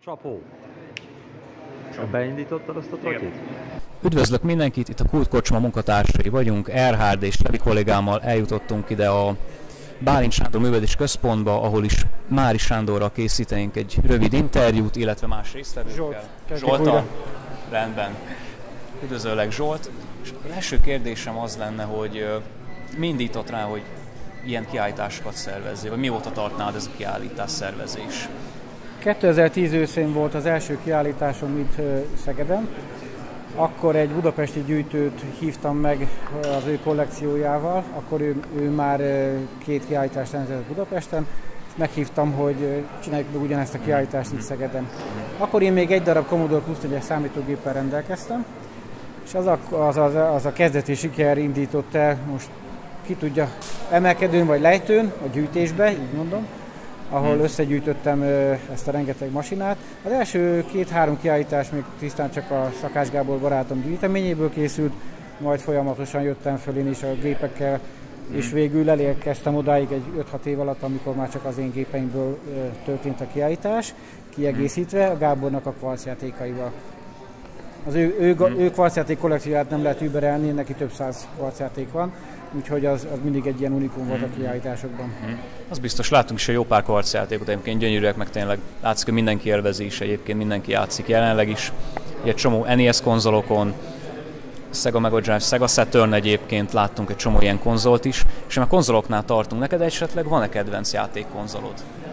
Csapó! Beindítottad azt a trottyit? Üdvözlök mindenkit, itt a Kult Kocsma munkatársai vagyunk, Erhárd és Levi kollégámmal eljutottunk ide a Bálint Sándor Művelődési Központba, ahol is Mári Sándorral készítenénk egy rövid interjút, illetve más résztvevőkkel. Zsoltal? Rendben. Üdvözöllek, Zsolt. És az első kérdésem az lenne, hogy mi indított rá, hogy ilyen kiállításokat szervezzél, vagy mióta tart nálad ez a kiállítás szervezés? 2010 őszén volt az első kiállításom itt Szegeden. Akkor egy budapesti gyűjtőt hívtam meg az ő kollekciójával, akkor ő már két kiállítást rendezett Budapesten, és meghívtam, hogy csináljuk meg ugyanezt a kiállítást itt Szegeden. Akkor én még egy darab Commodore Plus 4-es számítógéppel rendelkeztem, és az a kezdeti siker indított el, most ki tudja, emelkedőn vagy lejtőn, a gyűjtésbe, így mondom, ahol összegyűjtöttem ezt a rengeteg masinát. Az első 2-3 kiállítás még tisztán csak a Szakás Gábor barátom gyűjteményéből készült, majd folyamatosan jöttem föl én is a gépekkel, és végül elérkeztem odáig egy 5-6 év alatt, amikor már csak az én gépeimből történt a kiállítás, kiegészítve a Gábornak a kvarcjátékaival. Az ő kvarcjáték kollekcióját nem lehet überelni, neki több száz kvarcjáték van, úgyhogy az mindig egy ilyen unikum volt a kiállításokban. Az biztos, látunk is egy jó pár kvarcjátékot, egyébként gyönyörűek, meg tényleg látszik, hogy mindenki élvezi is, egyébként mindenki játszik jelenleg is. Egy csomó NES konzolokon, Sega Mega Drive, Sega Saturn egyébként láttunk egy csomó ilyen konzolt is, és már konzoloknál tartunk. Neked esetleg van-e kedvenc játékkonzolod?